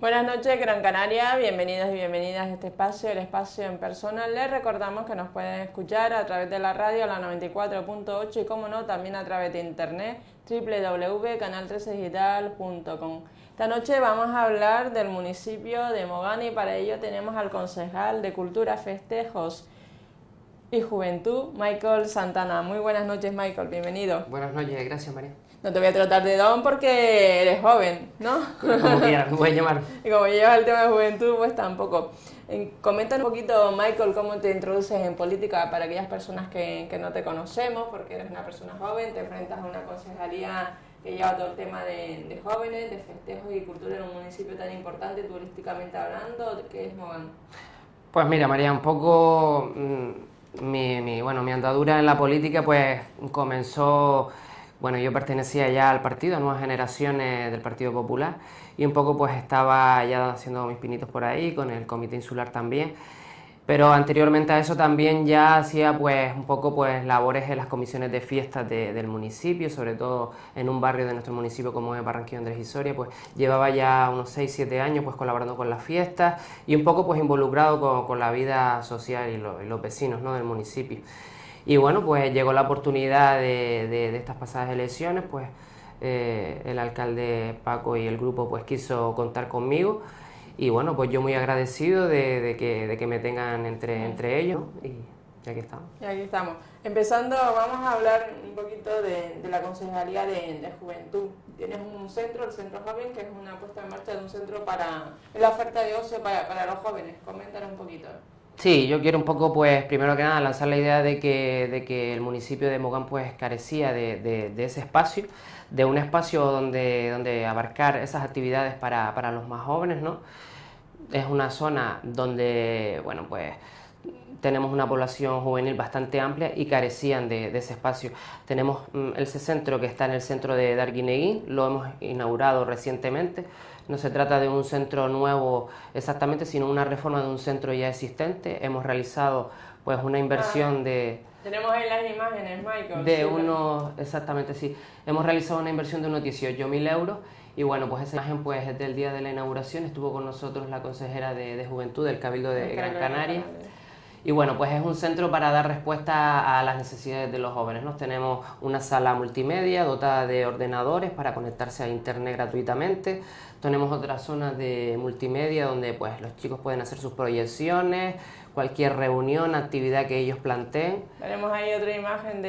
Buenas noches, Gran Canaria, bienvenidos y bienvenidas a este espacio, el espacio en persona. Les recordamos que nos pueden escuchar a través de la radio, la 94.8 y, como no, también a través de internet, www.canal13digital.com. Esta noche vamos a hablar del municipio de Mogán y para ello tenemos al concejal de Cultura, Festejos y Juventud, Michael Santana. Muy buenas noches, Michael, bienvenido. Buenas noches, gracias, María. No te voy a tratar de don porque eres joven, ¿no? Como quieras, me puedes llamar. Y como llevas el tema de juventud, pues tampoco. Coméntanos un poquito, Michael, cómo te introduces en política para aquellas personas que no te conocemos, porque eres una persona joven, te enfrentas a una concejalía que lleva todo el tema de jóvenes, de festejos y cultura en un municipio tan importante turísticamente hablando, que es Mogán. Pues mira, María, un poco mi andadura en la política pues comenzó. Bueno, yo pertenecía ya al partido, a Nuevas Generaciones del Partido Popular, y un poco pues estaba ya haciendo mis pinitos por ahí, con el Comité Insular también, pero anteriormente a eso también ya hacía pues un poco pues labores en las comisiones de fiestas del municipio, sobre todo en un barrio de nuestro municipio como es Barranquillo Andrés y Soria, pues llevaba ya unos 6-7 años pues colaborando con las fiestas y un poco pues involucrado con la vida social y los vecinos, ¿no?, del municipio. Y bueno, pues llegó la oportunidad de estas pasadas elecciones, pues el alcalde Paco y el grupo pues quiso contar conmigo y bueno, pues yo muy agradecido de que me tengan entre ellos, ¿no? Y aquí estamos. Y aquí estamos. Empezando, vamos a hablar un poquito de la Concejalía de Juventud. Tienes un centro, el Centro Joven, que es una puesta en marcha de un centro para la oferta de ocio para los jóvenes. Coméntanos un poquito. Sí, yo quiero un poco, pues, primero que nada, lanzar la idea de que el municipio de Mogán, pues, carecía de ese espacio, de un espacio donde abarcar esas actividades para los más jóvenes, ¿no? Es una zona donde, bueno, pues, tenemos una población juvenil bastante amplia y carecían de ese espacio. Tenemos el centro que está en el centro de Darguineguín, lo hemos inaugurado recientemente. No se trata de un centro nuevo exactamente, sino una reforma de un centro ya existente. Hemos realizado pues una inversión Tenemos ahí las imágenes, Michael. Exactamente, sí. Hemos realizado una inversión de unos 18.000 euros y bueno, pues esa imagen pues es del día de la inauguración. Estuvo con nosotros la consejera de Juventud del Cabildo de Gran Canaria. Y bueno, pues es un centro para dar respuesta a las necesidades de los jóvenes, ¿no? Tenemos una sala multimedia dotada de ordenadores para conectarse a internet gratuitamente. Tenemos otras zonas de multimedia donde pues los chicos pueden hacer sus proyecciones, cualquier reunión, actividad que ellos planteen. Tenemos ahí otra imagen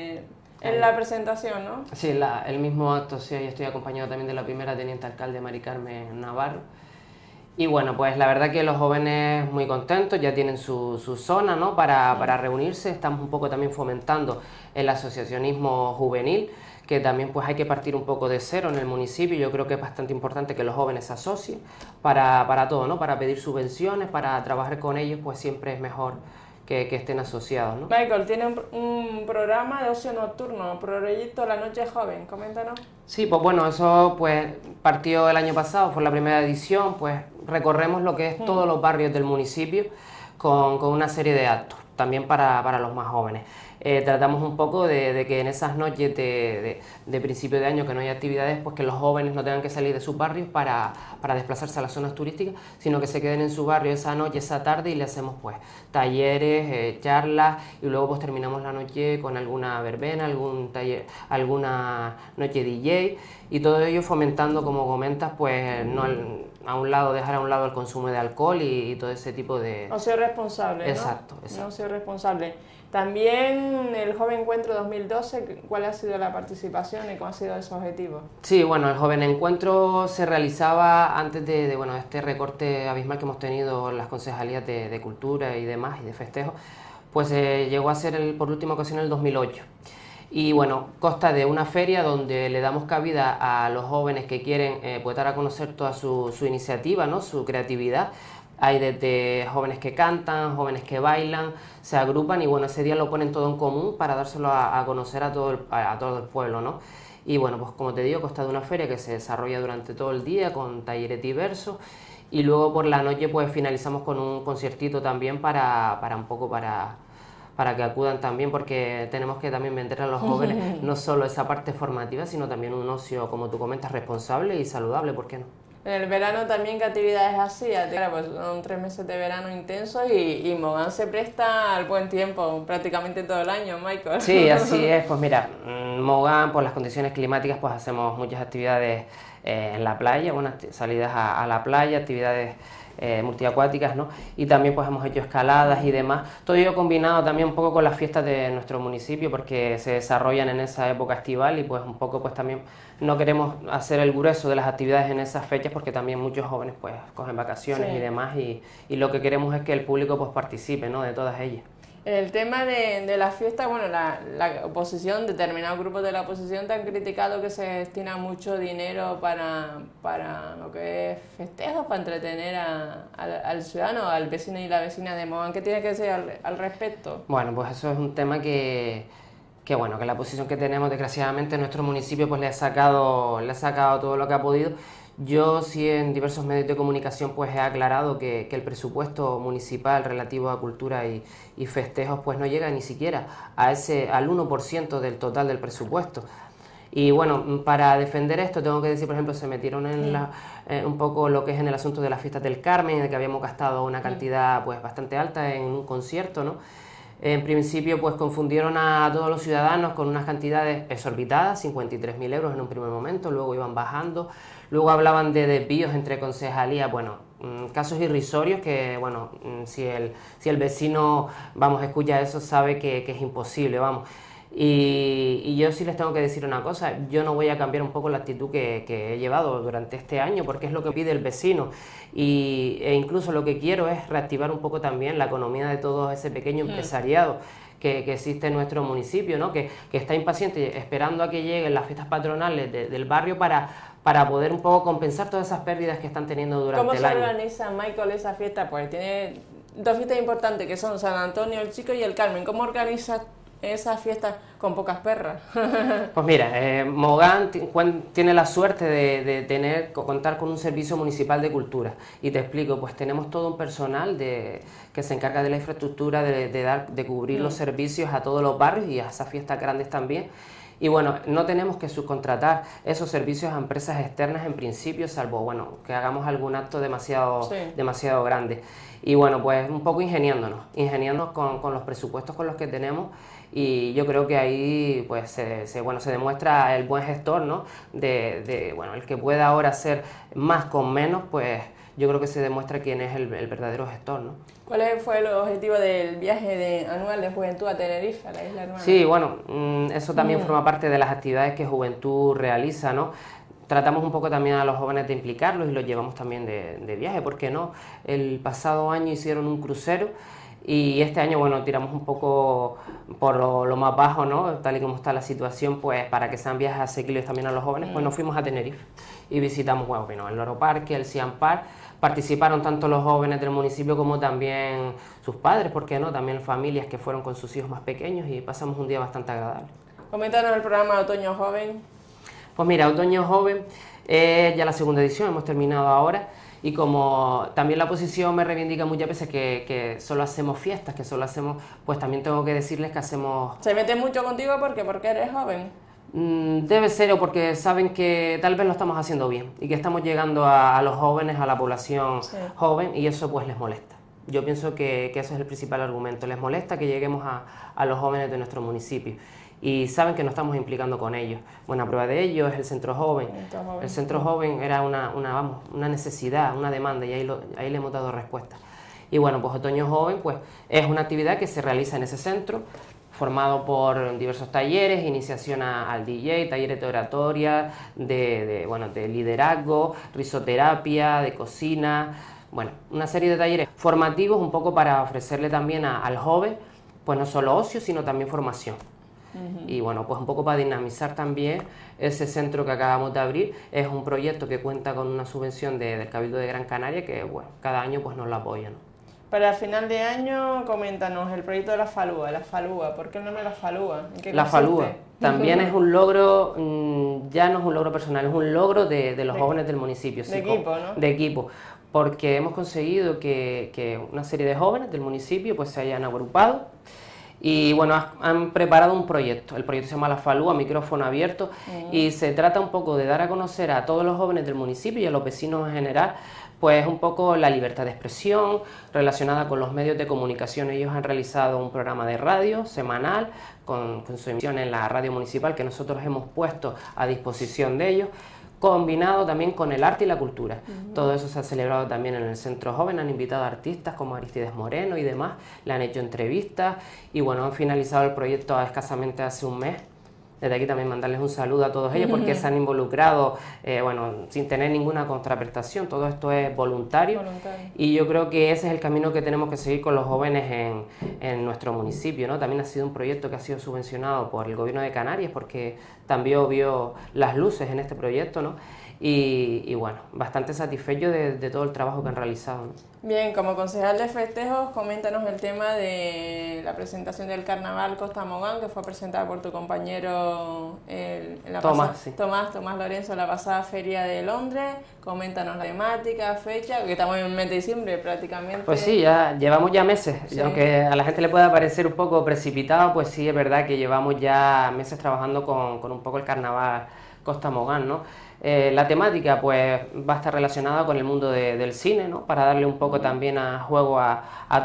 en la presentación, ¿no? Sí, el mismo acto, sí, yo estoy acompañado también de la primera teniente alcalde Mari Carmen Navarro. Y bueno, pues la verdad que los jóvenes muy contentos, ya tienen su zona, ¿no?, para reunirse. Estamos un poco también fomentando el asociacionismo juvenil, que también pues hay que partir un poco de cero en el municipio. Yo creo que es bastante importante que los jóvenes se asocien para todo, ¿no?, para pedir subvenciones, para trabajar con ellos, pues siempre es mejor que estén asociados, ¿no? Michael, tiene un programa de ocio nocturno, proyecto La Noche Joven, coméntanos. Sí, pues bueno, eso pues partió el año pasado, fue la primera edición, pues recorremos lo que es todos los barrios del municipio con una serie de actos, también para los más jóvenes. Tratamos un poco de que en esas noches de principio de año que no hay actividades, pues que los jóvenes no tengan que salir de sus barrios para desplazarse a las zonas turísticas, sino que se queden en su barrio esa noche, esa tarde y le hacemos pues talleres, charlas y luego pues terminamos la noche con alguna verbena, algún taller, alguna noche DJ y todo ello fomentando, como comentas, pues no dejar a un lado el consumo de alcohol y todo ese tipo de... Ocio responsable, ¿no? Exacto. Ocio responsable. También el Joven Encuentro 2012, ¿cuál ha sido la participación y cuál ha sido ese objetivo? Sí, bueno, el Joven Encuentro se realizaba antes de este recorte abismal que hemos tenido en las concejalías de cultura y demás, y de festejos, pues llegó a ser por última ocasión en el 2008. Y bueno, consta de una feria donde le damos cabida a los jóvenes que quieren pues dar a conocer toda su iniciativa, ¿no?, su creatividad. Hay desde jóvenes que cantan, jóvenes que bailan, se agrupan y bueno, ese día lo ponen todo en común para dárselo a conocer a todo el pueblo, ¿no? Y bueno, pues como te digo, consta de una feria que se desarrolla durante todo el día con talleres diversos y luego por la noche pues finalizamos con un conciertito también para que acudan también, porque tenemos que también vender a los jóvenes no solo esa parte formativa, sino también un ocio, como tú comentas, responsable y saludable, ¿por qué no? En el verano también, ¿qué actividades hacías? Claro, pues son 3 meses de verano intensos y Mogán se presta al buen tiempo prácticamente todo el año, Michael. Sí, así es. Pues mira, Mogán, por las condiciones climáticas, pues hacemos muchas actividades en la playa, unas salidas a la playa, actividades multiacuáticas, ¿no? Y también pues hemos hecho escaladas y demás. Todo ello combinado también un poco con las fiestas de nuestro municipio, porque se desarrollan en esa época estival y pues un poco pues también no queremos hacer el grueso de las actividades en esas fechas, porque también muchos jóvenes pues cogen vacaciones y demás, y lo que queremos es que el público pues participe, ¿no?, de todas ellas. El tema de la fiesta, bueno, la oposición, determinados grupos de la oposición te han criticado que se destina mucho dinero para lo que es festejos, para entretener al ciudadano, al vecino y la vecina de Mogán. ¿Qué tiene que decir al respecto? Bueno, pues eso es un tema que bueno, que la posición que tenemos, desgraciadamente, en nuestro municipio pues le ha sacado todo lo que ha podido. Yo sí en diversos medios de comunicación pues he aclarado que el presupuesto municipal relativo a cultura y festejos pues no llega ni siquiera al 1% del total del presupuesto. Y bueno, para defender esto tengo que decir, por ejemplo, se metieron en un poco lo que es en el asunto de las fiestas del Carmen, en el que habíamos gastado una cantidad pues bastante alta en un concierto, ¿no? En principio pues confundieron a todos los ciudadanos con unas cantidades exorbitadas, 53.000 euros en un primer momento, luego iban bajando, luego hablaban de desvíos entre concejalías, bueno, casos irrisorios que, bueno, si el vecino, vamos, escucha eso, sabe que es imposible, vamos. Y yo sí les tengo que decir una cosa, yo no voy a cambiar un poco la actitud que he llevado durante este año, porque es lo que pide el vecino, e incluso lo que quiero es reactivar un poco también la economía de todo ese pequeño empresariado que existe en nuestro municipio, ¿no? Que está impaciente esperando a que lleguen las fiestas patronales del barrio para poder un poco compensar todas esas pérdidas que están teniendo durante el año. ¿Cómo se organiza, Michael, esa fiesta? Pues tiene dos fiestas importantes que son San Antonio el Chico y el Carmen. ¿Cómo organizas esas fiestas con pocas perras? Pues mira, Mogán tiene la suerte de contar con un servicio municipal de cultura, y te explico, pues tenemos todo un personal que se encarga de la infraestructura, de cubrir los servicios a todos los barrios y a esas fiestas grandes también. Y bueno, no tenemos que subcontratar esos servicios a empresas externas en principio, salvo, bueno, que hagamos algún acto demasiado grande. Y bueno, pues un poco ingeniándonos con los presupuestos con los que tenemos, y yo creo que ahí pues se demuestra el buen gestor, ¿no? Bueno, el que pueda ahora hacer más con menos, pues yo creo que se demuestra quién es el verdadero gestor, ¿no? ¿Cuál fue el objetivo del viaje anual de Juventud a Tenerife, a la isla hermana? Sí, bueno, eso también forma parte de las actividades que Juventud realiza, ¿no? Tratamos un poco también a los jóvenes de implicarlos y los llevamos también de viaje, ¿por qué no? El pasado año hicieron un crucero y este año, bueno, tiramos un poco por lo más bajo, ¿no? Tal y como está la situación, pues para que sean viajes asequibles también a los jóvenes, pues nos fuimos a Tenerife y visitamos, bueno, el Loro Parque, el Siam Park. Participaron tanto los jóvenes del municipio como también sus padres, ¿por qué no? También familias que fueron con sus hijos más pequeños, y pasamos un día bastante agradable. Coméntanos el programa Otoño Joven. Pues mira, Otoño Joven es ya la segunda edición, hemos terminado ahora, y como también la oposición me reivindica muchas veces que solo hacemos fiestas, que solo hacemos, pues también tengo que decirles que hacemos... ¿Se mete mucho contigo porque eres joven? Debe ser, o porque saben que tal vez lo estamos haciendo bien y que estamos llegando a los jóvenes, a la población joven, y eso pues les molesta. Yo pienso que ese es el principal argumento, les molesta que lleguemos a los jóvenes de nuestro municipio, y saben que nos estamos implicando con ellos. Buena prueba de ello es el Centro Joven. El Centro Joven era una necesidad, una demanda, y ahí le hemos dado respuesta. Y bueno, pues Otoño Joven pues es una actividad que se realiza en ese centro, formado por diversos talleres, iniciación al DJ, talleres de oratoria, de liderazgo, risoterapia, de cocina, bueno, una serie de talleres formativos un poco para ofrecerle también al joven, pues no solo ocio, sino también formación. Y bueno, pues un poco para dinamizar también ese centro que acabamos de abrir. Es un proyecto que cuenta con una subvención del Cabildo de Gran Canaria, que bueno, cada año pues nos la apoyan, ¿no? Para final de año, coméntanos el proyecto de la Falúa. ¿Por qué el nombre de la Falúa? ¿En qué la consiste? Falúa también es un logro, ya no es un logro personal, es un logro de los jóvenes del municipio. De equipo, ¿no? De equipo, porque hemos conseguido que una serie de jóvenes del municipio pues se hayan agrupado Y bueno, han preparado un proyecto, el proyecto se llama La Falúa, micrófono abierto, y se trata un poco de dar a conocer a todos los jóvenes del municipio y a los vecinos en general, pues un poco la libertad de expresión relacionada con los medios de comunicación. Ellos han realizado un programa de radio semanal con su emisión en la radio municipal que nosotros hemos puesto a disposición de ellos, combinado también con el arte y la cultura. Todo eso se ha celebrado también en el Centro Joven, han invitado a artistas como Aristides Moreno y demás, le han hecho entrevistas y bueno, han finalizado el proyecto escasamente hace un mes. Desde aquí también mandarles un saludo a todos ellos porque se han involucrado, bueno, sin tener ninguna contraprestación, todo esto es voluntario. Y yo creo que ese es el camino que tenemos que seguir con los jóvenes en nuestro municipio, ¿no? También ha sido un proyecto que ha sido subvencionado por el Gobierno de Canarias porque también vio las luces en este proyecto, ¿no? Y bueno, bastante satisfecho de todo el trabajo que han realizado, ¿no? Bien, como concejal de festejos, coméntanos el tema de la presentación del Carnaval Costa Mogán, que fue presentada por tu compañero Tomás Lorenzo, la pasada Feria de Londres. Coméntanos la temática, fecha, que estamos en el mes de diciembre prácticamente. Pues sí, ya llevamos ya meses, sí. Aunque a la gente le pueda parecer un poco precipitado, pues sí, es verdad que llevamos ya meses trabajando con un poco el Carnaval Costa Mogán, ¿no? La temática pues va a estar relacionada con el mundo del cine, ¿no? Para darle un poco también a juego a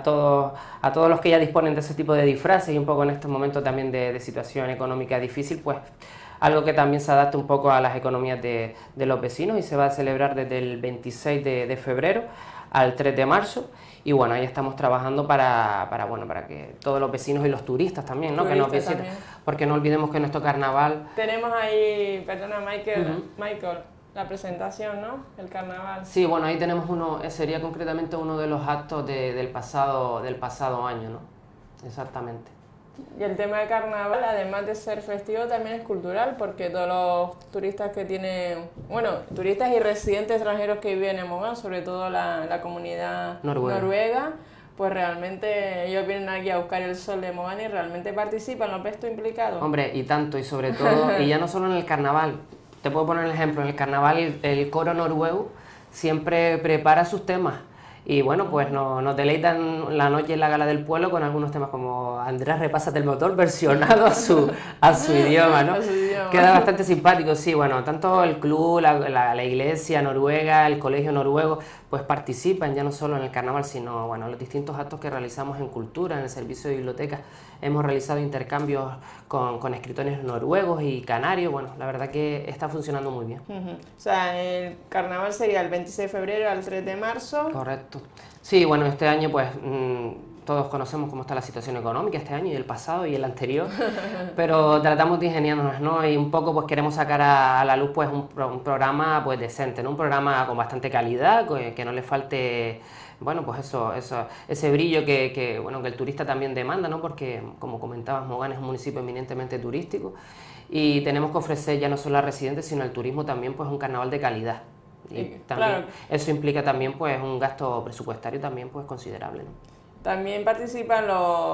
todos los que ya disponen de ese tipo de disfraces y un poco en estos momentos también de situación económica difícil, pues algo que también se adapta un poco a las economías de los vecinos y se va a celebrar desde el 26 de febrero al 3 de marzo. Y bueno, ahí estamos trabajando para que todos los vecinos y los turistas también, ¿no? Que nos visiten, porque no olvidemos que nuestro carnaval... Tenemos ahí, perdona Michael, la presentación, ¿no? El carnaval. Sí, bueno, ahí tenemos sería concretamente uno de los actos del pasado año, ¿no? Exactamente. Y el tema de carnaval, además de ser festivo, también es cultural, porque todos los turistas que tienen, bueno, turistas y residentes extranjeros que viven en Mogán, sobre todo la comunidad noruega, pues realmente ellos vienen aquí a buscar el sol de Mogán y realmente participan. ¿Lo ves tú implicado? Hombre, y tanto, y sobre todo, y ya no solo en el carnaval, te puedo poner el ejemplo, en el carnaval el coro noruego siempre prepara sus temas. Y bueno, pues nos deleitan la noche en la gala del pueblo con algunos temas como Andrés, repásate el motor, versionado a su idioma, ¿no? Queda bastante simpático, sí, bueno, tanto el club, la iglesia noruega, el colegio noruego, pues participan ya no solo en el carnaval, sino, bueno, en los distintos actos que realizamos en cultura, en el servicio de bibliotecas. Hemos realizado intercambios con escritores noruegos y canarios, bueno, la verdad que está funcionando muy bien. O sea, el carnaval sería el 26 de febrero al 3 de marzo. Correcto. Sí, bueno, este año pues todos conocemos cómo está la situación económica este año y el pasado y el anterior, pero tratamos de ingeniarnos, ¿no? Y un poco pues queremos sacar a la luz pues un programa pues decente, ¿no? Un programa con bastante calidad, que no le falte, bueno, pues ese brillo que el turista también demanda, ¿no? Porque, como comentabas, Mogán es un municipio eminentemente turístico y tenemos que ofrecer ya no solo a residentes, sino al turismo también pues un carnaval de calidad. Y también claro, eso implica también pues un gasto presupuestario también pues considerable, ¿no? También participan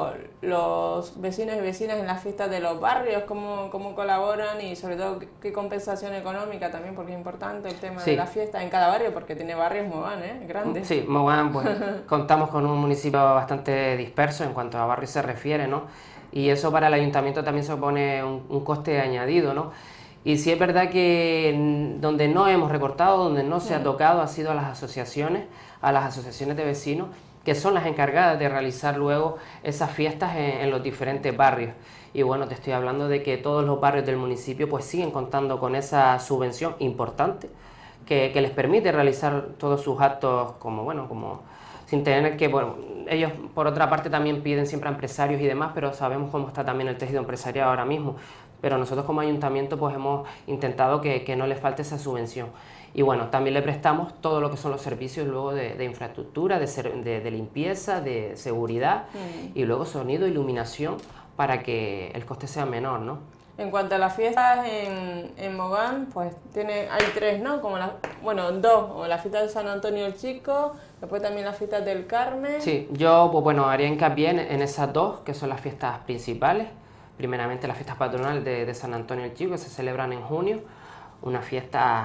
los vecinos y vecinas en las fiestas de los barrios, cómo colaboran y sobre todo qué compensación económica también, porque es importante el tema de la fiesta en cada barrio, porque tiene barrios Mogán, grandes. Sí, Mogán, pues contamos con un municipio bastante disperso en cuanto a barrios se refiere, ¿no? Y eso para el ayuntamiento también supone un coste añadido, ¿no? Y sí es verdad que donde no hemos recortado, donde no se ha tocado, ha sido a las asociaciones de vecinos, que son las encargadas de realizar luego esas fiestas en los diferentes barrios. Y bueno, te estoy hablando de que todos los barrios del municipio pues siguen contando con esa subvención importante que les permite realizar todos sus actos como sin tener que, bueno, ellos por otra parte también piden siempre a empresarios y demás, pero sabemos cómo está también el tejido empresarial ahora mismo. Pero nosotros como ayuntamiento pues hemos intentado que no les falte esa subvención. Y bueno, también le prestamos todo lo que son los servicios luego de infraestructura, de limpieza, de seguridad y luego sonido, iluminación para que el coste sea menor, ¿no? En cuanto a las fiestas en Mogán, pues hay tres, ¿no? Como dos, o la fiesta de San Antonio el Chico, después también las fiestas del Carmen. Sí, yo pues bueno haría hincapié en esas dos, que son las fiestas principales. Primeramente las fiestas patronales de San Antonio el Chico, que se celebran en junio, una fiesta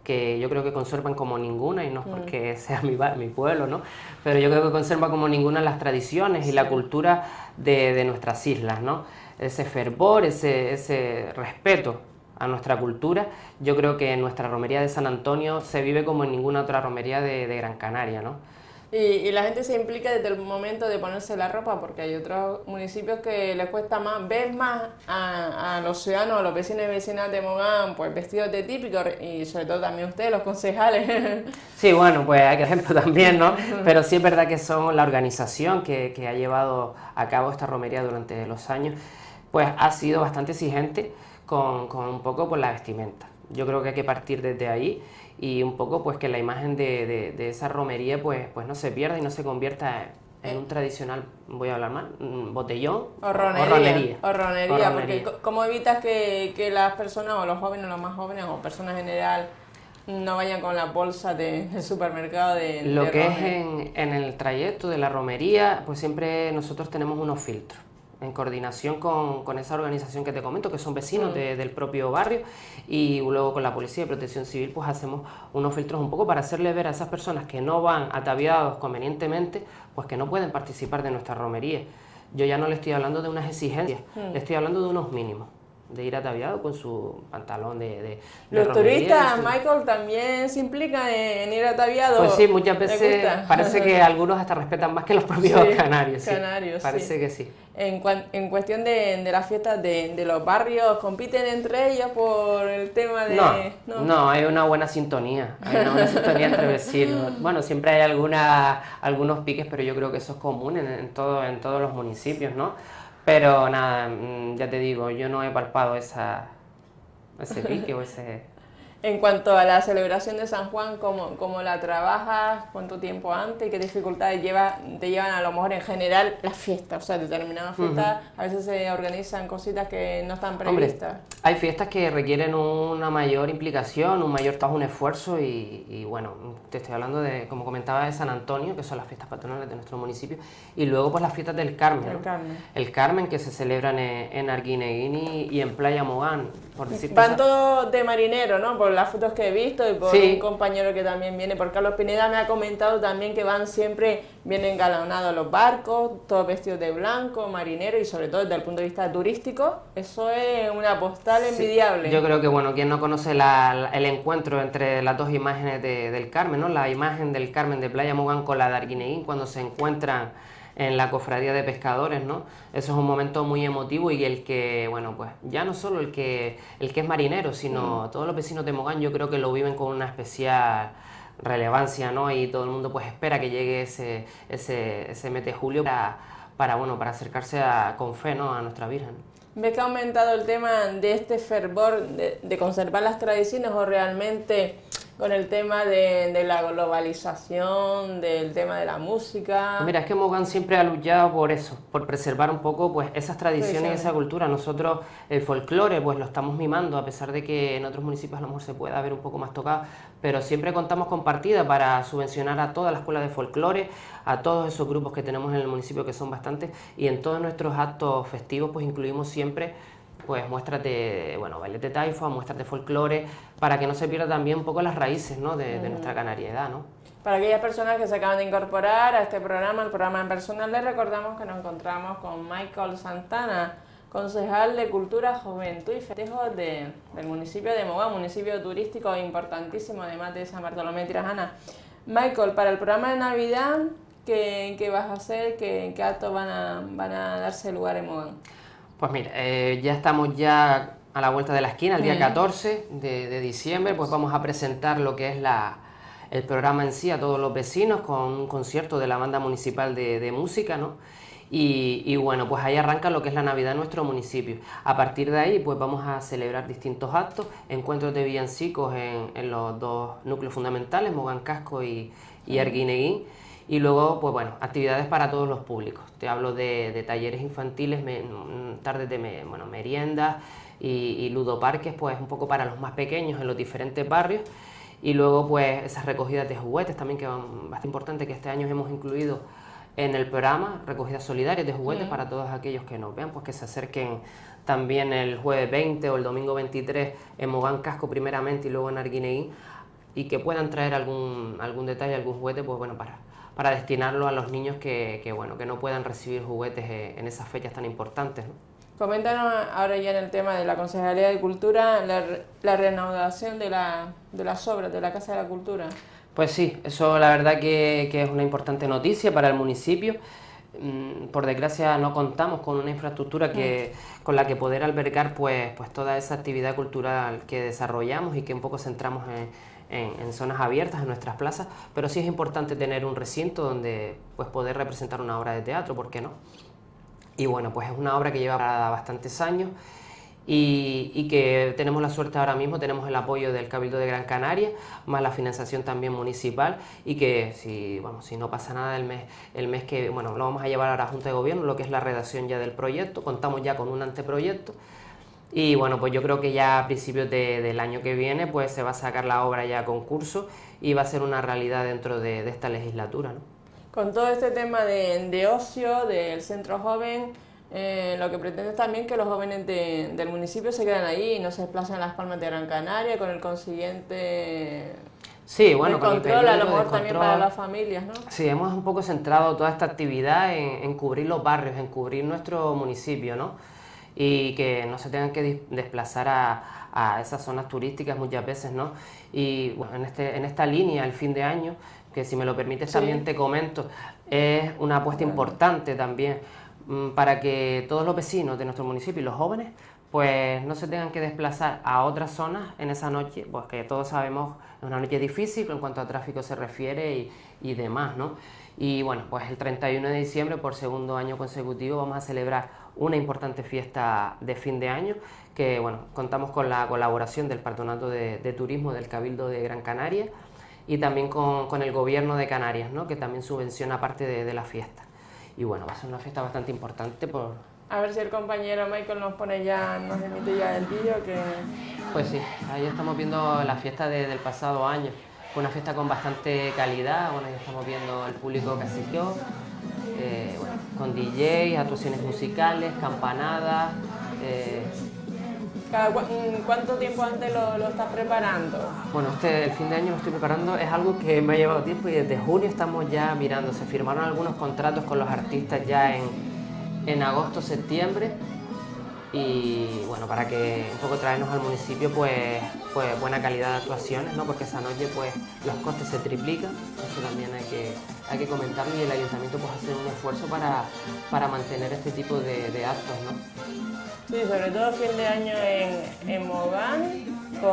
que yo creo que conservan como ninguna, y no es porque sea mi pueblo, ¿no? Pero yo creo que conserva como ninguna las tradiciones y la cultura de nuestras islas, ¿no? Ese fervor, ese respeto a nuestra cultura, yo creo que en nuestra romería de San Antonio se vive como en ninguna otra romería de Gran Canaria, ¿no? Y la gente se implica desde el momento de ponerse la ropa, porque hay otros municipios que les cuesta más, ver más a los ciudadanos, a los vecinos y vecinas de Mogán, pues vestidos de típico, y sobre todo también ustedes, los concejales. Sí, bueno, pues hay que ejemplo también, ¿no? Pero sí es verdad que son la organización que ha llevado a cabo esta romería durante los años, pues ha sido bastante exigente con un poco por la vestimenta. Yo creo que hay que partir desde ahí y un poco pues que la imagen de esa romería pues no se pierda y no se convierta en un tradicional, voy a hablar mal, botellón o ronería. Porque ¿cómo evitas que las personas o los jóvenes, los más jóvenes o personas en general no vayan con la bolsa del supermercado Lo que es en el trayecto de la romería, pues siempre nosotros tenemos unos filtros en coordinación con esa organización que te comento, que son vecinos del propio barrio, y luego con la Policía de Protección Civil pues hacemos unos filtros un poco para hacerle ver a esas personas que no van ataviados convenientemente, pues que no pueden participar de nuestra romería. Yo ya no le estoy hablando de unas exigencias, le estoy hablando de unos mínimos, de ir ataviado con su pantalón de Los romería, turistas, Michael, también se implican en ir ataviados. Pues sí, muchas veces parece que algunos hasta respetan más que los propios canarios. Parece que sí. En cuestión de las fiestas de los barrios, ¿compiten entre ellos por el tema de...? No, hay una buena sintonía, entre vecinos. Bueno, siempre hay algunos piques, pero yo creo que eso es común en todos los municipios, ¿no? Pero nada, ya te digo, yo no he palpado ese pique o ese... En cuanto a la celebración de San Juan, ¿cómo la trabajas? ¿Cuánto tiempo antes? ¿Qué dificultades te llevan a lo mejor en general las fiestas? O sea, determinadas fiestas, a veces se organizan cositas que no están previstas. Hombre, hay fiestas que requieren una mayor implicación, un mayor trabajo, un esfuerzo y bueno, te estoy hablando de, como comentaba, de San Antonio, que son las fiestas patronales de nuestro municipio, y luego pues las fiestas del Carmen, El Carmen, que se celebran en Arguineguín y en Playa Mogán, por decirte. Van todos de marinero, ¿no? Por las fotos que he visto y por un compañero que también viene, por Carlos Pineda me ha comentado también que vienen galonados los barcos, todos vestidos de blanco, marinero, y sobre todo desde el punto de vista turístico, eso es una postal envidiable. Yo creo que, bueno, quien no conoce el encuentro entre las dos imágenes del Carmen, ¿no? La imagen del Carmen de Playa Mogán con la de Arguineguín cuando se encuentran en la cofradía de pescadores, ¿no? Eso es un momento muy emotivo y el que, bueno, pues ya no solo el que es marinero, sino todos los vecinos de Mogán yo creo que lo viven con una especial relevancia, ¿no? Y todo el mundo pues espera que llegue ese mes de julio para acercarse con fe, ¿no? A nuestra Virgen. ¿Ves que ha aumentado el tema de este fervor de conservar las tradiciones o realmente con el tema de la globalización, del tema de la música? Mira, es que Mogán siempre ha luchado por eso, por preservar un poco pues esas tradiciones y esa cultura. Nosotros el folclore pues lo estamos mimando, a pesar de que en otros municipios a lo mejor se pueda ver un poco más tocado, pero siempre contamos con partida para subvencionar a toda la escuela de folclore, a todos esos grupos que tenemos en el municipio, que son bastantes, y en todos nuestros actos festivos pues incluimos siempre pues muestras de, bailes de taifa, muestras de folclore, para que no se pierda también un poco las raíces, ¿no? de nuestra canariedad, ¿no? Para aquellas personas que se acaban de incorporar a este programa, el programa En Personal, les recordamos que nos encontramos con Michael Santana, concejal de Cultura, Juventud y Festejos del municipio de Mogán, municipio turístico importantísimo, además de San Bartolomé de Tirajana. Michael, para el programa de Navidad, ¿qué vas a hacer? ¿Qué actos van a darse lugar en Mogán? Pues mira, ya estamos a la vuelta de la esquina, el día 14 de diciembre, pues vamos a presentar lo que es el programa en sí a todos los vecinos con un concierto de la banda municipal de música, ¿no? Y bueno, pues ahí arranca lo que es la Navidad en nuestro municipio. A partir de ahí, pues vamos a celebrar distintos actos, encuentros de villancicos en los dos núcleos fundamentales, Mogán Casco y Arguineguín. Y luego, pues bueno, actividades para todos los públicos. Te hablo de talleres infantiles, tardes de meriendas y ludoparques, pues un poco para los más pequeños en los diferentes barrios. Y luego, pues esas recogidas de juguetes también, que son bastante importantes, que este año hemos incluido en el programa, recogidas solidarias de juguetes para todos aquellos que nos vean, pues que se acerquen también el jueves 20 o el domingo 23 en Mogán Casco primeramente y luego en Arguineguín, y que puedan traer algún detalle, algún juguete, pues bueno, para destinarlo a los niños que no puedan recibir juguetes en esas fechas tan importantes, ¿no? Coméntanos ahora ya en el tema de la Concejalía de Cultura, la reanudación de las obras de la Casa de la Cultura. Pues sí, eso la verdad que es una importante noticia para el municipio. Por desgracia no contamos con una infraestructura con la que poder albergar pues toda esa actividad cultural que desarrollamos y que un poco centramos en zonas abiertas, en nuestras plazas, pero sí es importante tener un recinto donde pues poder representar una obra de teatro, ¿por qué no? Y bueno, pues es una obra que lleva bastantes años y que tenemos la suerte ahora mismo, tenemos el apoyo del Cabildo de Gran Canaria, más la financiación también municipal, y que si no pasa nada el mes que, lo vamos a llevar a la Junta de Gobierno, lo que es la redacción ya del proyecto, contamos ya con un anteproyecto, y bueno, pues yo creo que ya a principios del año que viene pues se va a sacar la obra ya a concurso y va a ser una realidad dentro de esta legislatura, ¿no? Con todo este tema de ocio, del centro joven, lo que pretende es también que los jóvenes del municipio se queden ahí y no se desplacen a Las Palmas de Gran Canaria, con el consiguiente control, a lo mejor también para las familias, ¿no? Sí, hemos un poco centrado toda esta actividad en cubrir los barrios, en cubrir nuestro municipio, ¿no? Y que no se tengan que desplazar a esas zonas turísticas muchas veces, ¿no? Y bueno, en esta línea, el fin de año, que si me lo permites también te comento, es una apuesta importante también para que todos los vecinos de nuestro municipio y los jóvenes pues no se tengan que desplazar a otras zonas en esa noche, pues que todos sabemos es una noche difícil en cuanto a tráfico se refiere y demás, ¿no? Y bueno, pues el 31 de diciembre, por segundo año consecutivo, vamos a celebrar una importante fiesta de fin de año, que bueno, contamos con la colaboración del Patronato de Turismo del Cabildo de Gran Canaria y también con el Gobierno de Canarias, ¿no? Que también subvenciona parte de la fiesta. Y bueno, va a ser una fiesta bastante importante por... A ver si el compañero Michael nos emite ya el vídeo que... Pues sí, ahí estamos viendo la fiesta del pasado año. Fue una fiesta con bastante calidad, bueno, ya estamos viendo el público que asistió, con DJ, actuaciones musicales, campanadas... ¿Cuánto tiempo antes lo estás preparando? Bueno, el fin de año lo estoy preparando, es algo que me ha llevado tiempo y desde junio estamos ya mirando. Se firmaron algunos contratos con los artistas ya en agosto, septiembre, y bueno, para que un poco traernos al municipio pues buena calidad de actuaciones, ¿no? Porque esa noche pues los costes se triplican, eso también hay que comentarlo, y el ayuntamiento pues hace un esfuerzo para mantener este tipo de actos, ¿no? Sí, sobre todo fin de año en Mogán,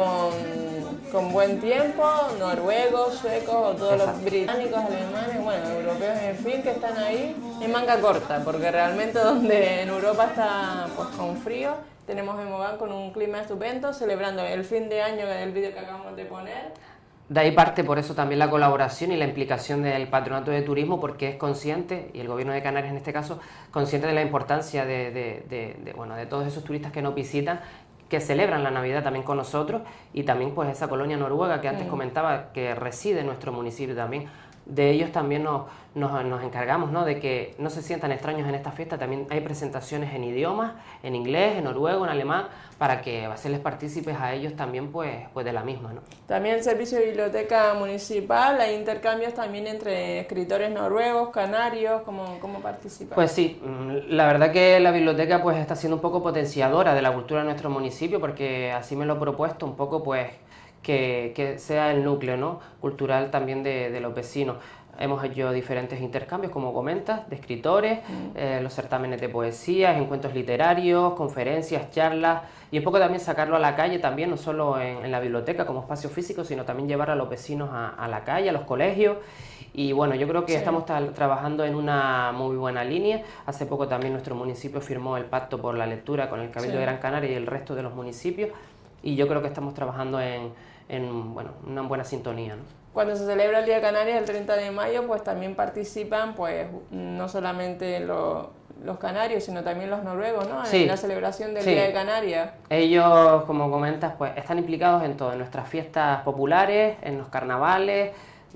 con buen tiempo, noruegos, suecos, o todos los británicos, alemanes, bueno, europeos, en fin, que están ahí en manga corta, porque realmente donde en Europa está pues con frío, tenemos en Mogán con un clima estupendo, celebrando el fin de año del vídeo que acabamos de poner. De ahí parte por eso también la colaboración y la implicación del Patronato de Turismo, porque es consciente, y el Gobierno de Canarias en este caso, consciente de la importancia de todos esos turistas que nos visitan, que celebran la Navidad también con nosotros, y también pues esa colonia noruega que antes comentaba, que reside en nuestro municipio también. De ellos también nos encargamos, ¿no? De que no se sientan extraños en esta fiesta. También hay presentaciones en idiomas, en inglés, en noruego, en alemán, para que hacerles partícipes a ellos también pues de la misma, ¿no? También el servicio de biblioteca municipal, hay intercambios también entre escritores noruegos, canarios, ¿cómo participan? Pues sí, la verdad que la biblioteca pues está siendo un poco potenciadora de la cultura de nuestro municipio, porque así me lo he propuesto un poco pues que sea el núcleo, ¿no? Cultural también de los vecinos. Hemos hecho diferentes intercambios, como comentas, de escritores, los certámenes de poesía, encuentros literarios, conferencias, charlas, y un poco también sacarlo a la calle también, no solo en la biblioteca como espacio físico, sino también llevar a los vecinos a la calle, a los colegios. Y bueno, yo creo que estamos trabajando en una muy buena línea. Hace poco también nuestro municipio firmó el pacto por la lectura con el Cabildo de Gran Canaria y el resto de los municipios, y yo creo que estamos trabajando en una buena sintonía, ¿no? Cuando se celebra el Día de Canarias el 30 de mayo, pues también participan pues no solamente los canarios, sino también los noruegos, ¿no? Sí. En la celebración del Día de Canarias. Ellos, como comentas, pues están implicados en todo, en nuestras fiestas populares, en los carnavales.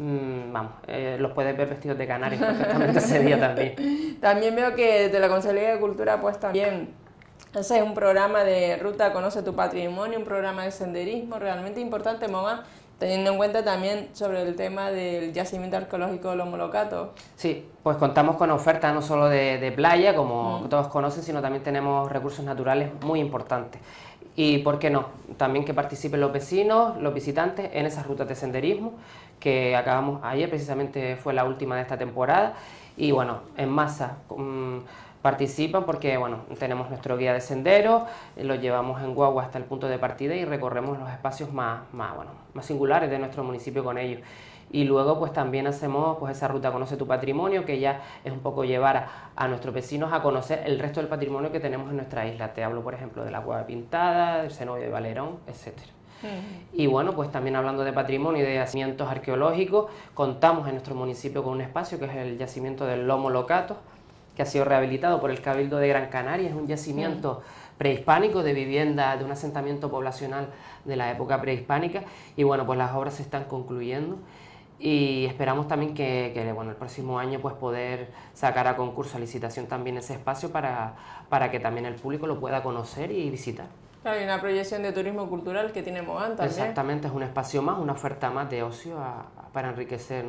Los puedes ver vestidos de canarios perfectamente ese día también. También veo que desde la Concejalía de Cultura pues también ese es un programa de Ruta Conoce tu Patrimonio, un programa de senderismo realmente importante, Mogán. teniendo en cuenta también sobre el tema del yacimiento arqueológico Lomo Locato. Sí, pues contamos con ofertas no solo de playa, como todos conocen, sino también tenemos recursos naturales muy importantes. Y, ¿por qué no?, también que participen los vecinos, los visitantes en esas rutas de senderismo, que acabamos ayer, precisamente fue la última de esta temporada, y bueno, en masa participan porque bueno, tenemos nuestro guía de senderos, lo llevamos en guagua hasta el punto de partida y recorremos los espacios más singulares de nuestro municipio con ellos. Y luego pues también hacemos pues esa ruta Conoce tu Patrimonio, que ya es un poco llevar a nuestros vecinos a conocer el resto del patrimonio que tenemos en nuestra isla. Te hablo por ejemplo de la Cueva Pintada, del cenobio de Valerón, etcétera. Y bueno, pues también hablando de patrimonio y de yacimientos arqueológicos, contamos en nuestro municipio con un espacio que es el yacimiento del Lomo Locato, que ha sido rehabilitado por el Cabildo de Gran Canaria. Es un yacimiento prehispánico de vivienda, de un asentamiento poblacional de la época prehispánica, y bueno, pues las obras se están concluyendo y esperamos también que bueno, el próximo año pues poder sacar a concurso, a licitación también ese espacio para que también el público lo pueda conocer y visitar. Claro, hay una proyección de turismo cultural que tiene Mogán también. Exactamente, es un espacio más, una oferta más de ocio para enriquecer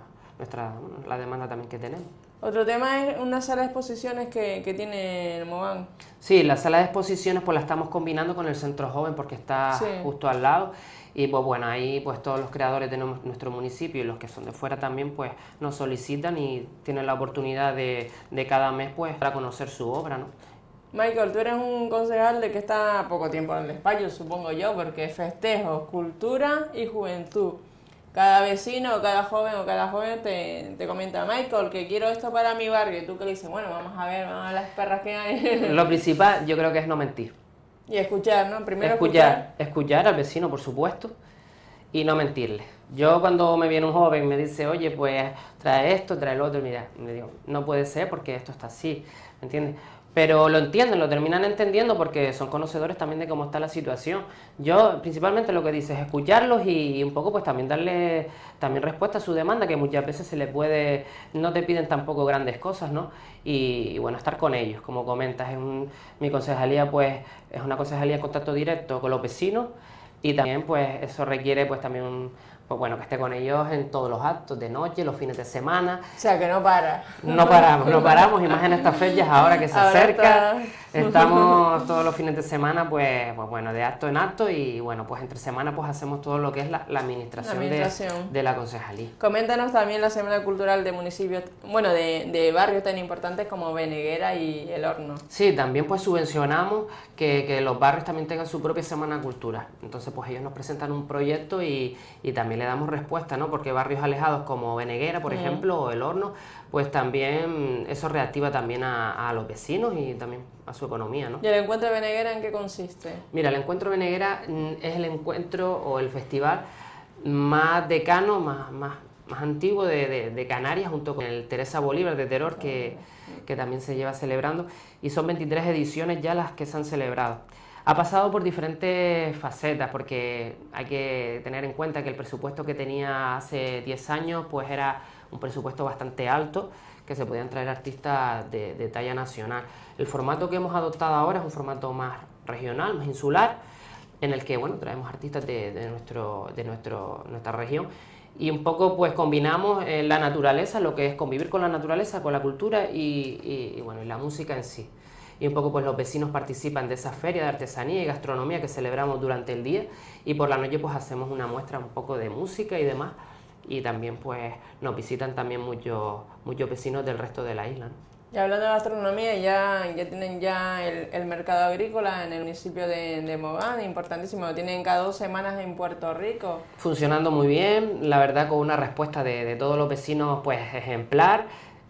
la demanda también que tenemos. Otro tema es una sala de exposiciones que tiene Mogán. Sí, la sala de exposiciones pues la estamos combinando con el Centro Joven porque está justo al lado, y pues bueno, ahí pues todos los creadores de nuestro municipio y los que son de fuera también pues nos solicitan y tienen la oportunidad de cada mes pues para conocer su obra, ¿no? Michael, tú eres un concejal de que está poco tiempo en el espacio, supongo yo, porque festejos, cultura y juventud. Cada vecino, cada joven te comenta, Michael, que quiero esto para mi barrio. Y tú que le dices, bueno, vamos a ver las perras que hay. Lo principal yo creo que es no mentir. Y escuchar, ¿no? Primero escuchar al vecino, por supuesto, y no mentirle. Yo cuando me viene un joven y me dice, oye, pues trae esto, trae lo otro, mira, me digo, no puede ser porque esto está así, ¿me entiendes? Pero lo entienden, lo terminan entendiendo porque son conocedores también de cómo está la situación. Yo principalmente lo que dice es escucharlos y un poco pues también darle también respuesta a su demanda, que muchas veces se les puede, no te piden tampoco grandes cosas, ¿no? Y bueno, estar con ellos, como comentas, mi concejalía pues es una concejalía de contacto directo con los vecinos, y también pues eso requiere pues también pues bueno, que esté con ellos en todos los actos, de noche, los fines de semana. O sea, que no para. No paramos, y más en estas fechas ahora que se acerca. Estamos todos los fines de semana, pues bueno, de acto en acto, y bueno, pues entre semana pues hacemos todo lo que es la administración. De la concejalía. Coméntanos también la Semana Cultural de municipios, bueno, de barrios tan importantes como Beneguera y El Horno. Sí, también pues subvencionamos que los barrios también tengan su propia Semana Cultural. Entonces pues ellos nos presentan un proyecto y también le damos respuesta, ¿no? Porque barrios alejados como Beneguera, por ejemplo, o El Horno, pues también eso reactiva también a los vecinos y también a su economía, ¿no? ¿Y el encuentro de Beneguera en qué consiste? Mira, el encuentro de Beneguera es el encuentro o el festival más decano, más antiguo de Canarias, junto con el Teresa Bolívar de Terror, que también se lleva celebrando, y son 23 ediciones ya las que se han celebrado. Ha pasado por diferentes facetas, porque hay que tener en cuenta que el presupuesto que tenía hace 10 años pues era un presupuesto bastante alto, que se podían traer artistas de talla nacional. El formato que hemos adoptado ahora es un formato más regional, más insular, en el que bueno, traemos artistas de nuestra región, y un poco pues combinamos la naturaleza, lo que es convivir con la naturaleza, con la cultura y bueno, y la música en sí. Y un poco pues los vecinos participan de esa feria de artesanía y gastronomía que celebramos durante el día, y por la noche pues hacemos una muestra un poco de música y demás, y también pues nos visitan también muchos vecinos del resto de la isla, ¿no? Y hablando de gastronomía, ya tienen el mercado agrícola en el municipio de Mogán, importantísimo, lo tienen cada 2 semanas en Puerto Rico. Funcionando muy bien, la verdad, con una respuesta de todos los vecinos pues ejemplar.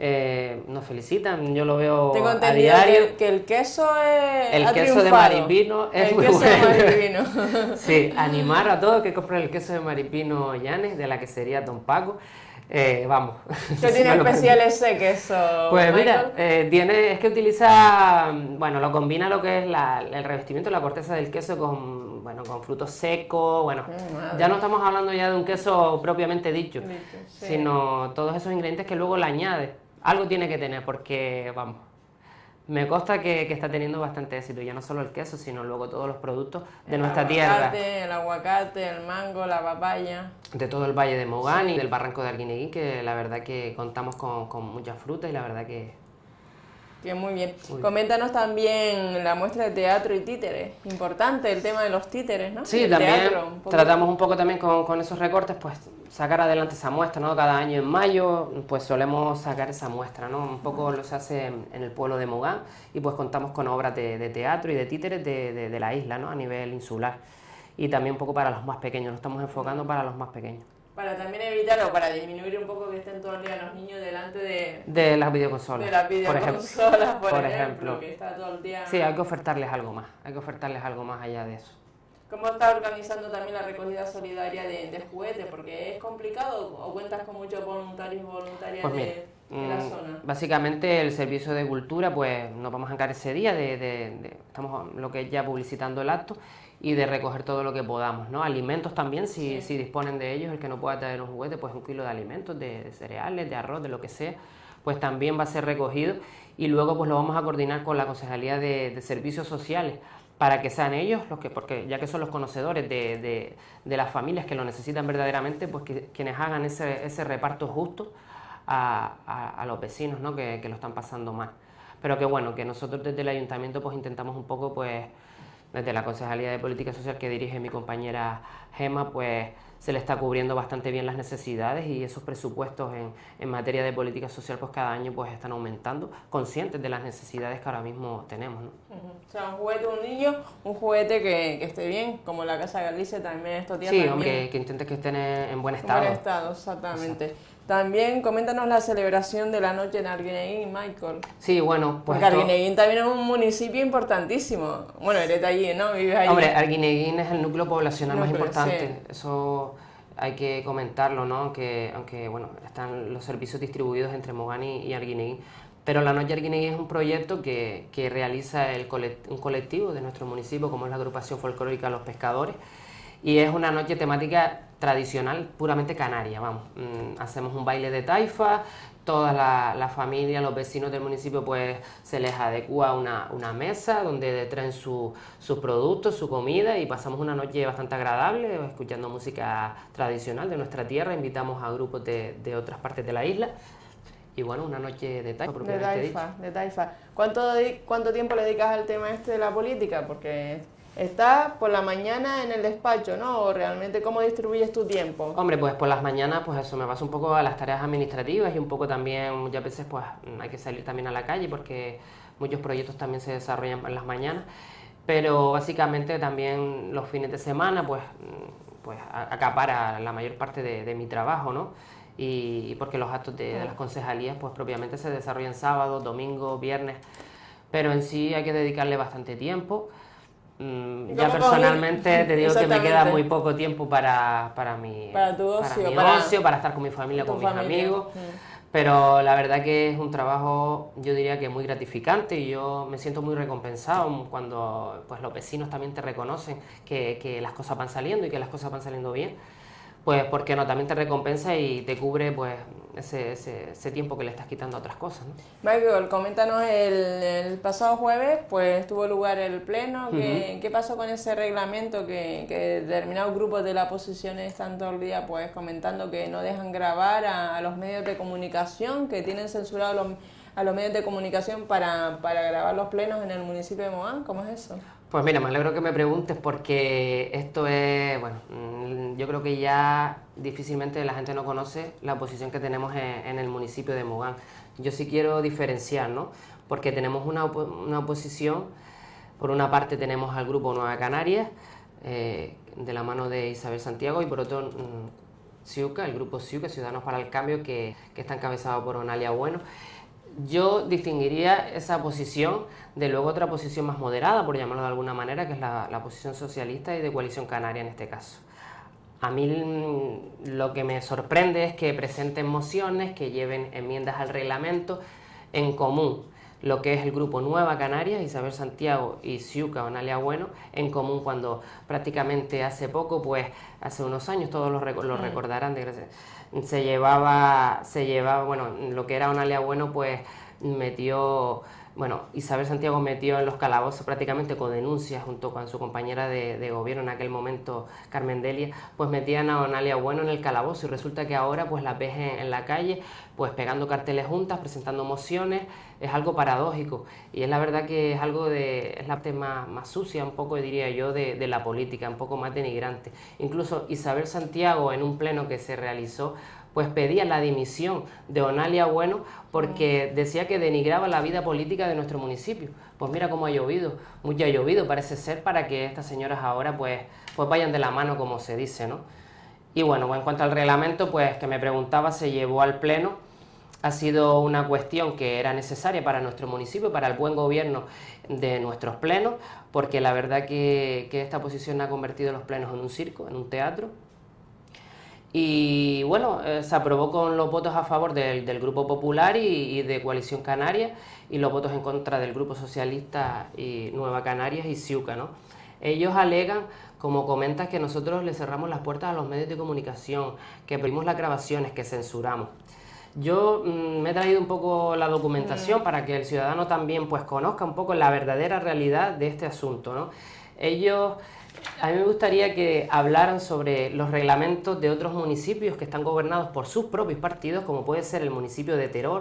Nos felicitan, yo lo veo a diario. Que el queso es el queso de Maripino es muy bueno. Sí, animar a todos que compren el queso de Maripino Llanes, de la quesería Don Paco. Vamos. ¿Qué tiene especial ese queso? Pues mira, es que utiliza, bueno, lo combina lo que es el revestimiento, la corteza del queso con frutos secos, bueno, ya no estamos hablando ya de un queso propiamente dicho, sino todos esos ingredientes que luego le añade. Algo tiene que tener porque, vamos, Me consta que está teniendo bastante éxito, ya no solo el queso, sino luego todos los productos de nuestra tierra. El aguacate, el mango, la papaya. De todo el Valle de Mogán y del Barranco de Arguineguín, que la verdad que contamos con muchas frutas y la verdad que... Que muy bien. Coméntanos también la muestra de teatro y títeres. Importante el tema de los títeres, ¿no? Sí, también tratamos un poco también con esos recortes, pues sacar adelante esa muestra, ¿no? Cada año en mayo, pues solemos sacar esa muestra, ¿no? Un poco lo se hace en el pueblo de Mogán y pues contamos con obras de teatro y de títeres de la isla, ¿no? A nivel insular. Y también un poco para los más pequeños, nos estamos enfocando para los más pequeños. Para también evitar o para disminuir un poco que estén todo el día los niños delante de las videoconsolas. De las videoconsolas, por ejemplo, que está todo el día... Sí, hay que ofertarles algo más, allá de eso. ¿Cómo está organizando también la recogida solidaria de juguetes? Porque es complicado o cuentas con muchos voluntarios y voluntarias pues mira, de la zona. Básicamente el servicio de cultura, pues nos vamos a encargar ese día estamos lo que es ya publicitando el acto y de recoger todo lo que podamos, ¿no? Alimentos también, si disponen de ellos, el que no pueda traer un juguete, pues 1 kilo de alimentos, de cereales, de arroz, de lo que sea, pues también va a ser recogido y luego pues lo vamos a coordinar con la Concejalía de Servicios Sociales para que sean ellos los que, porque ya que son los conocedores de las familias que lo necesitan verdaderamente, pues quienes hagan ese reparto justo a los vecinos, ¿no? que lo están pasando mal. Pero que bueno, que nosotros desde el ayuntamiento pues intentamos un poco, pues desde la Concejalía de Política Social que dirige mi compañera Gema, pues se le está cubriendo bastante bien las necesidades y esos presupuestos en materia de política social pues cada año pues están aumentando, conscientes de las necesidades que ahora mismo tenemos, ¿no? O sea, un juguete de un niño, un juguete que esté bien, como la Casa Galicia también estos días. Sí, también. Hombre, que intente que estén en buen estado. En buen estado, exactamente. Exacto. También coméntanos la celebración de la noche en Arguineguín, Michael. Sí, bueno, pues... Porque Arguineguín también es un municipio importantísimo. Bueno, eres de allí, ¿no? Vives allí. Hombre, Arguineguín es el núcleo poblacional más importante. Sí. Eso hay que comentarlo, ¿no? Aunque bueno, están los servicios distribuidos entre Mogán y Arguineguín. Pero la Noche Arguineguín es un proyecto que realiza un colectivo de nuestro municipio, como es la agrupación folclórica Los Pescadores. Y es una noche temática tradicional, puramente canaria, vamos. Hacemos un baile de taifa, toda la familia, los vecinos del municipio, pues se les adecua una mesa donde traen sus productos, su comida y pasamos una noche bastante agradable, escuchando música tradicional de nuestra tierra, invitamos a grupos de otras partes de la isla. Y bueno, una noche de taifa, propiamente dicho. De taifa. ¿Cuánto tiempo le dedicas al tema este de la política? Porque... ¿Estás por la mañana en el despacho, no? ¿O realmente cómo distribuyes tu tiempo? Hombre, pues por las mañanas, pues eso, me paso un poco a las tareas administrativas y un poco también, muchas veces, pues hay que salir también a la calle porque muchos proyectos también se desarrollan en las mañanas. Pero básicamente también los fines de semana, pues acapara la mayor parte de mi trabajo, ¿no? Y porque los actos de las concejalías, pues propiamente se desarrollan sábados, domingos, viernes. Pero en sí hay que dedicarle bastante tiempo. Ya personalmente te digo que me queda muy poco tiempo para mi ocio, para estar con mi familia, con mis amigos, pero la verdad que es un trabajo, yo diría que muy gratificante y yo me siento muy recompensado cuando pues los vecinos también te reconocen que las cosas van saliendo y que las cosas van saliendo bien. Pues porque no, también te recompensa y te cubre pues ese tiempo que le estás quitando a otras cosas, ¿no? Michael, coméntanos, el pasado jueves pues tuvo lugar el pleno. ¿Qué pasó con ese reglamento que determinados grupos de la oposición están todo el día pues comentando que no dejan grabar a los medios de comunicación, que tienen censurado a los medios de comunicación para grabar los plenos en el municipio de Mogán? ¿Cómo es eso? Pues mira, me alegro que me preguntes porque esto es, bueno, yo creo que ya difícilmente la gente no conoce la posición que tenemos en el municipio de Mogán. Yo sí quiero diferenciar, ¿no? Porque tenemos una oposición, por una parte tenemos al grupo Nueva Canarias, de la mano de Isabel Santiago, y por otro CIUCA, el grupo CIUCA, Ciudadanos para el Cambio, que está encabezado por Onalia Bueno. Yo distinguiría esa posición de luego otra posición más moderada, por llamarlo de alguna manera, que es la posición socialista y de Coalición Canaria en este caso. A mí lo que me sorprende es que presenten mociones, que lleven enmiendas al reglamento en común, lo que es el grupo Nueva Canarias, Isabel Santiago y CIUCA, Onalia Bueno, en común cuando prácticamente hace poco, pues hace unos años, todos lo recordarán, se llevaba, bueno, lo que era Onalia Bueno, pues metió, bueno, Isabel Santiago metió en los calabozos prácticamente con denuncias junto con su compañera de gobierno en aquel momento, Carmen Delia, pues metían a Onalia Bueno en el calabozo y resulta que ahora pues la ves en la calle pues pegando carteles juntas, presentando mociones. Es algo paradójico y es la verdad que es algo es la parte más sucia un poco, diría yo, de la política, un poco más denigrante. Incluso Isabel Santiago en un pleno que se realizó pues pedía la dimisión de Onalia Bueno porque decía que denigraba la vida política de nuestro municipio. Pues mira cómo ha llovido, mucho ha llovido parece ser para que estas señoras ahora pues vayan de la mano, como se dice, ¿no? Y bueno, en cuanto al reglamento, pues que me preguntaba, se llevó al pleno. Ha sido una cuestión que era necesaria para nuestro municipio, para el buen gobierno de nuestros plenos, porque la verdad que esta posición ha convertido los plenos en un circo, en un teatro. Y bueno, se aprobó con los votos a favor del Grupo Popular y de Coalición Canaria, y los votos en contra del Grupo Socialista y Nueva Canarias y Ciuca, ¿no? Ellos alegan, como comentas, que nosotros le cerramos las puertas a los medios de comunicación, que prohibimos las grabaciones, que censuramos. Yo me he traído un poco la documentación para que el ciudadano también pues conozca un poco la verdadera realidad de este asunto, ¿no? A mí me gustaría que hablaran sobre los reglamentos de otros municipios que están gobernados por sus propios partidos, como puede ser el municipio de Teror,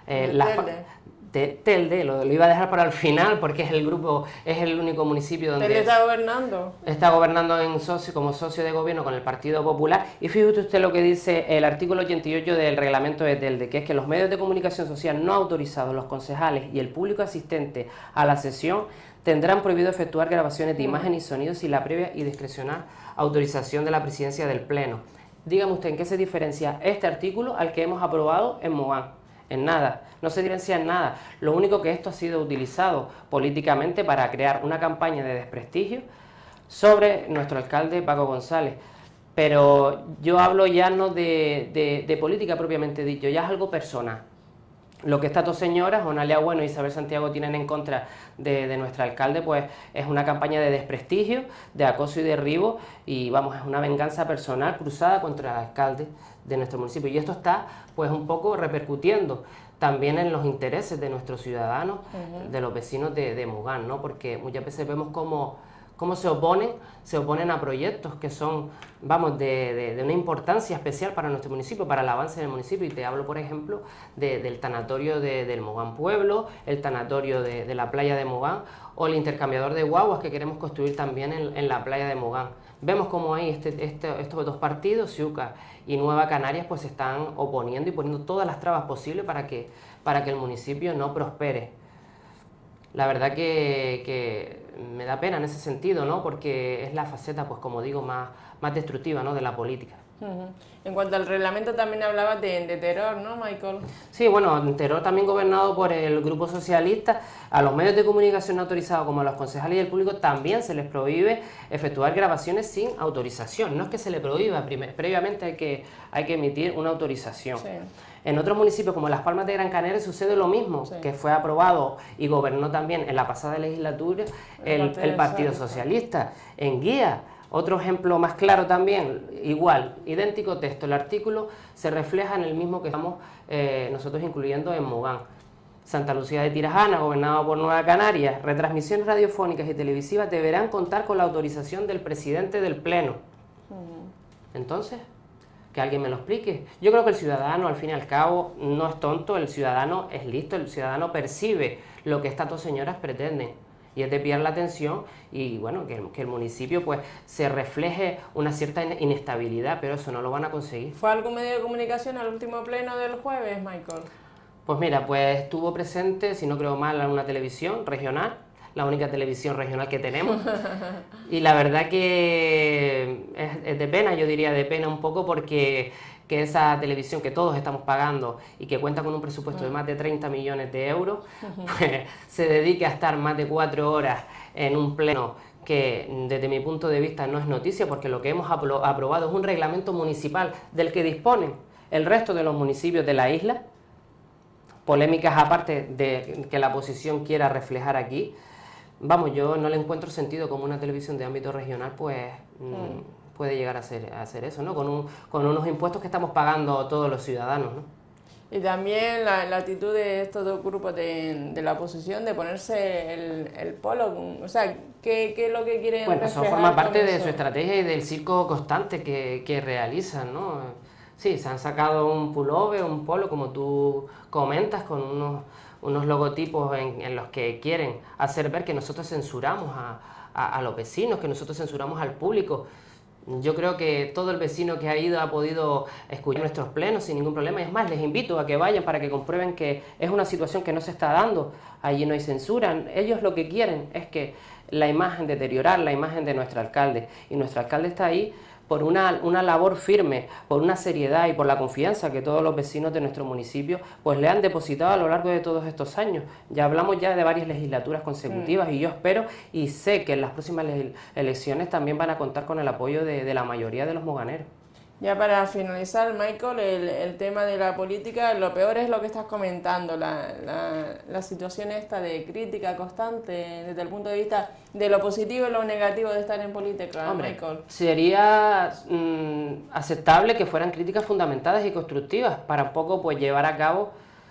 Telde, lo iba a dejar para el final porque es el único municipio donde... ¿Telde está gobernando? Está gobernando como socio de gobierno con el Partido Popular. Y fíjate usted lo que dice el artículo 88 del reglamento de Telde, que es que los medios de comunicación social no autorizados, los concejales y el público asistente a la sesión tendrán prohibido efectuar grabaciones de imagen y sonido sin la previa y discrecional autorización de la presidencia del Pleno. Dígame usted, ¿en qué se diferencia este artículo al que hemos aprobado en Mogán? En nada, no se diferencia en nada. Lo único que esto ha sido utilizado políticamente para crear una campaña de desprestigio sobre nuestro alcalde Paco González. Pero yo hablo ya no de política propiamente dicho, ya es algo personal. Lo que estas dos señoras, Onalia Bueno y Isabel Santiago, tienen en contra de nuestro alcalde, pues es una campaña de desprestigio, de acoso y derribo, y vamos, es una venganza personal cruzada contra el alcalde de nuestro municipio. Y esto está pues un poco repercutiendo también en los intereses de nuestros ciudadanos, de los vecinos de Mogán, ¿no? Porque muchas veces vemos cómo se oponen a proyectos que son, vamos, de una importancia especial para nuestro municipio, para el avance del municipio. Y te hablo, por ejemplo, del tanatorio del Mogán Pueblo, el tanatorio de la playa de Mogán, o el intercambiador de guaguas que queremos construir también en la playa de Mogán. Vemos cómo hay estos dos partidos, Ciuca y Nueva Canarias, pues se están oponiendo y poniendo todas las trabas posibles para que el municipio no prospere. La verdad que me da pena en ese sentido, ¿no? Porque es la faceta, pues como digo, más destructiva, ¿no?, de la política. En cuanto al reglamento también hablabas de Teror, ¿no, Michael? Sí, bueno, Teror también gobernado por el Grupo Socialista. A los medios de comunicación no autorizados como a los concejales y el público también se les prohíbe efectuar grabaciones sin autorización. No es que se le prohíba, previamente hay que emitir una autorización. Sí. En otros municipios como Las Palmas de Gran Canaria sucede lo mismo, sí, que fue aprobado y gobernó también en la pasada legislatura el Partido Socialista. En Guía, otro ejemplo más claro también, igual, idéntico texto, el artículo se refleja en el mismo que estamos nosotros incluyendo en Mogán. Santa Lucía de Tirajana, gobernado por Nueva Canarias, retransmisiones radiofónicas y televisivas deberán contar con la autorización del presidente del Pleno. Entonces, que alguien me lo explique. Yo creo que el ciudadano, al fin y al cabo, no es tonto, el ciudadano es listo, el ciudadano percibe lo que estas dos señoras pretenden, y es desviar la atención y, bueno, que el municipio pues se refleje una cierta inestabilidad, pero eso no lo van a conseguir. ¿Fue algún medio de comunicación al último pleno del jueves, Michael? Pues mira, pues estuvo presente, si no creo mal, en una televisión regional, la única televisión regional que tenemos, y la verdad que es de pena, yo diría de pena un poco, porque que esa televisión que todos estamos pagando y que cuenta con un presupuesto de más de 30 millones de euros, pues, se dedique a estar más de 4 horas en un pleno que desde mi punto de vista no es noticia, porque lo que hemos aprobado es un reglamento municipal del que disponen el resto de los municipios de la isla. Polémicas aparte de que la oposición quiera reflejar aquí. Vamos, yo no le encuentro sentido como una televisión de ámbito regional pues puede llegar a hacer eso, ¿no? Con unos impuestos que estamos pagando todos los ciudadanos, ¿no? Y también la actitud de estos dos grupos de la oposición de ponerse el polo, o sea, ¿qué es lo que quieren Bueno, eso reflejar forma parte con de eso? su estrategia y del circo constante que realizan, ¿no? Sí, se han sacado un pullover, un polo, como tú comentas, con unos logotipos en los que quieren hacer ver que nosotros censuramos a los vecinos, que nosotros censuramos al público. Yo creo que todo el vecino que ha ido ha podido escuchar nuestros plenos sin ningún problema. Es más, les invito a que vayan para que comprueben que es una situación que no se está dando. Allí no hay censura. Ellos lo que quieren es que la imagen, deteriorar la imagen de nuestro alcalde. Y nuestro alcalde está ahí por una labor firme, por una seriedad y por la confianza que todos los vecinos de nuestro municipio pues le han depositado a lo largo de todos estos años. Ya hablamos ya de varias legislaturas consecutivas y yo espero y sé que en las próximas elecciones también van a contar con el apoyo de la mayoría de los moganeros. Ya para finalizar, Michael, el tema de la política, lo peor es lo que estás comentando, la situación esta de crítica constante desde el punto de vista de lo positivo y lo negativo de estar en política. Hombre, Michael. sería aceptable que fueran críticas fundamentadas y constructivas para un poco pues llevar a cabo,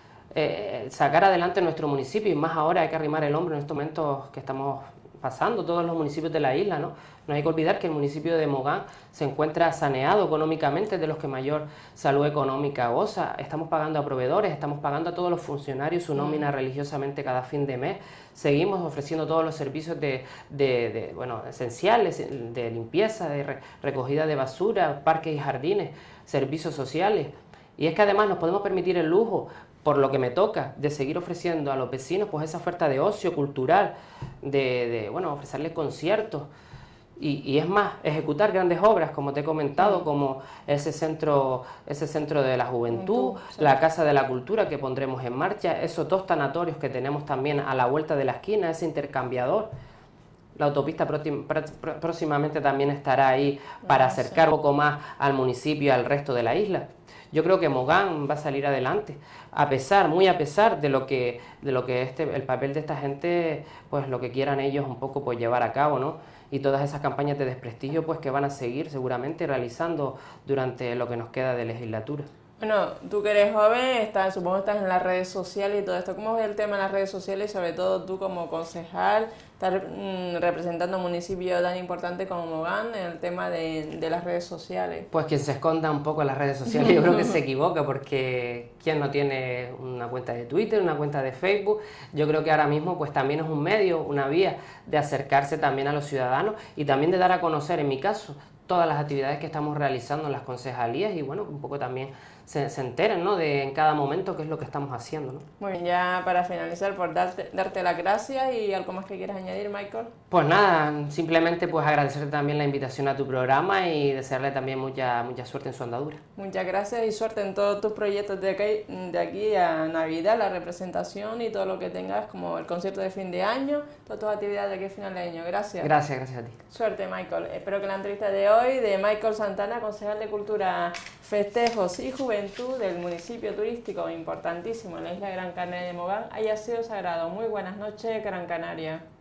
sacar adelante nuestro municipio, y más ahora hay que arrimar el hombro en estos momentos que estamos pasando todos los municipios de la isla, ¿no? No hay que olvidar que el municipio de Mogán se encuentra saneado económicamente, de los que mayor salud económica goza. Estamos pagando a proveedores, estamos pagando a todos los funcionarios su nómina religiosamente cada fin de mes. Seguimos ofreciendo todos los servicios bueno, esenciales, de limpieza, de recogida de basura, parques y jardines, servicios sociales. Y es que además nos podemos permitir el lujo, por lo que me toca, de seguir ofreciendo a los vecinos pues esa oferta de ocio cultural, bueno, ofrecerles conciertos y es más, ejecutar grandes obras, como te he comentado, como ese centro de la juventud, la Casa de la Cultura que pondremos en marcha, esos 2 tanatorios que tenemos también a la vuelta de la esquina, ese intercambiador. La autopista próximamente también estará ahí para acercar un poco más al municipio y al resto de la isla. Yo creo que Mogán va a salir adelante, muy a pesar de lo que el papel de esta gente, pues lo que quieran ellos un poco pues llevar a cabo, ¿no? Y todas esas campañas de desprestigio pues que van a seguir seguramente realizando durante lo que nos queda de legislatura. Bueno, tú que eres joven, supongo que estás en las redes sociales y todo esto. ¿Cómo ves el tema de las redes sociales y sobre todo tú como concejal, estar representando un municipio tan importante como Mogán en el tema de las redes sociales? Pues quien se esconda un poco en las redes sociales yo creo que se equivoca, porque quien no tiene una cuenta de Twitter, una cuenta de Facebook, yo creo que ahora mismo pues también es un medio, una vía de acercarse también a los ciudadanos y también de dar a conocer, en mi caso, todas las actividades que estamos realizando en las concejalías y bueno, un poco también se enteren, ¿no?, de en cada momento qué es lo que estamos haciendo, ¿no? Muy bien, ya para finalizar, por darte las gracias y algo más que quieras añadir, Michael. Pues nada, simplemente pues agradecerte también la invitación a tu programa y desearle también mucha suerte en su andadura. Muchas gracias y suerte en todos tus proyectos de aquí a Navidad, la representación y todo lo que tengas, como el concierto de fin de año, todas tus actividades de aquí a final de año. Gracias. Gracias a ti. Suerte, Michael. Espero que la entrevista de hoy de Michael Santana, concejal de Cultura, Festejos y Juventud del municipio turístico importantísimo en la isla de Gran Canaria de Mogán, haya sido sagrado. Muy buenas noches, Gran Canaria.